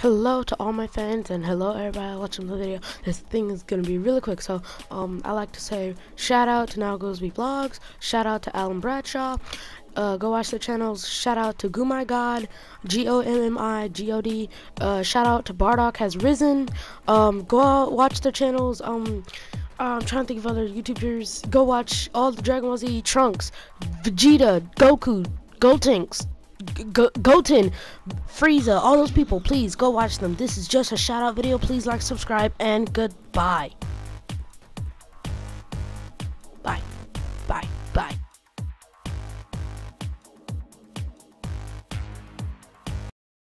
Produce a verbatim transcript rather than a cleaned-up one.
Hello to all my fans and hello everybody watching the video. This thing is gonna be really quick, so um I like to say shout out to Now Goes Be Vlogs, shout out to Alan Bradshaw, uh go watch the channels, shout out to Goo My God, G O M M I G O D, uh shout out to Bardock Has Risen, um go out watch their channels, um uh, I'm trying to think of other YouTubers. Go watch all the Dragon Ball Z, Trunks, Vegeta, Goku, Gotenks, Go Goten, Frieza, all those people. Please go watch them. This is just a shout out video. Please like, subscribe, and goodbye.